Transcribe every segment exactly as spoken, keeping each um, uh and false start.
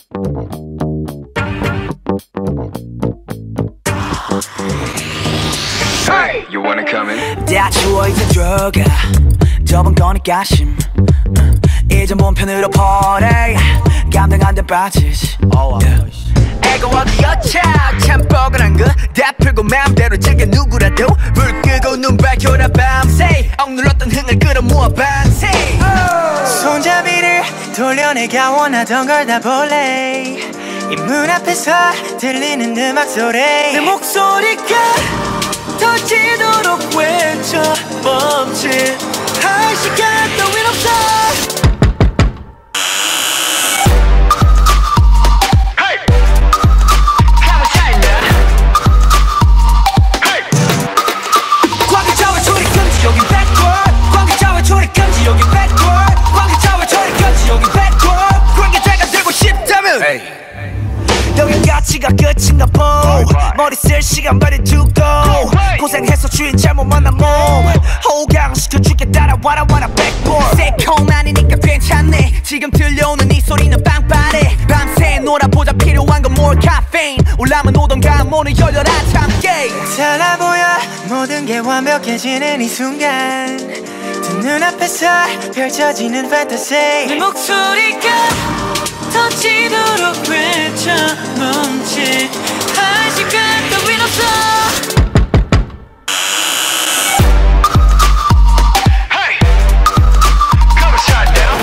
Hey, you wanna come in? 다 추워 이제 들어가. 저번 거니까 심 이제 몸편으로 퍼내. 감당 안 돼 빠지지. 애가 어디였자 참 뻐근한 거 다 풀고 마음대로 즐겨 누구라도 불 끄고 눈 밝혀라 밤새 억눌렀던 흥을 끌어모아 밤새 손잡이를 돌려내가 원하던 걸 다 볼래. 이 문 앞에서 들리는 음악 소리 내 목소리가 터지도록 외쳐 멈칫할 시간 따윈 없어. 여긴 가치가 끝인가 보. 머리 쓸 시간 빨리 두고 고생해서 주인 잘못 만난 몸 호강시켜줄게 따라와라 와라 백볼 새콤 아니니까 괜찮네. 지금 들려오는 이 소리는 빵빠레. 밤새 놀아보자 필요한 건 more caffeine. 올라면 오던가 문을 열려라 참깨. 달라 보여 모든 게 완벽해지는 이 순간 두 눈앞에서 펼쳐지는 판타지 내 목소리가 터지도록 외쳐 멈칫할 시간 따윈 없어. Hey, come and shut down.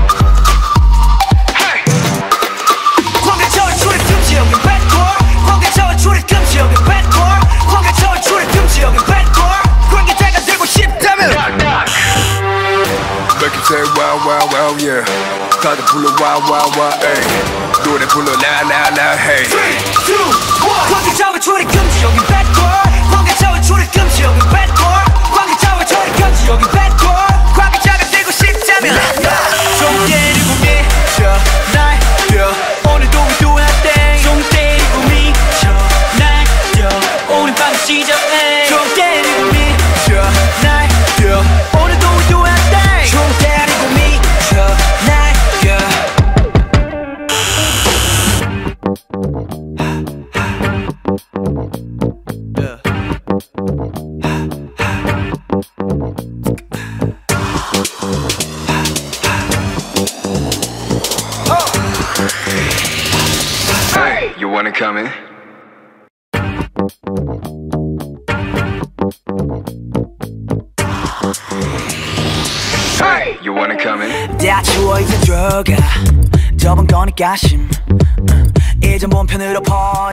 Hey, 광개처럼 줄을 틈지 여긴 bad 광개처럼 줄을 틈지 여긴 bad 광개처럼 줄을 틈지 여긴 bad 광개자가 되고 싶다면 knock knock. Make you say wow wow wow yeah. 다들 불러 wow wow wow hey. 노래 불러 now now now hey. three, two, one 광개처럼 줄을 틈지 여긴 bad 광개처럼 줄을 틈지 여긴 bad 광개처럼 줄을 틈지 여긴 bad 광개자가 되고 싶다면 좀 때리고 미쳐 날려 오늘도 위도한 땡좀 때리고 미쳐 날려 오늘 밤 시작해 좀 때리고 미쳐 날려 오늘도 위도한 땡좀 때리고 미쳐 날려. Hey, you wanna come in? Hey, you wanna come in? 다 추워 이제 들어가. 저번 거니까 심 이제 몸편으로 퍼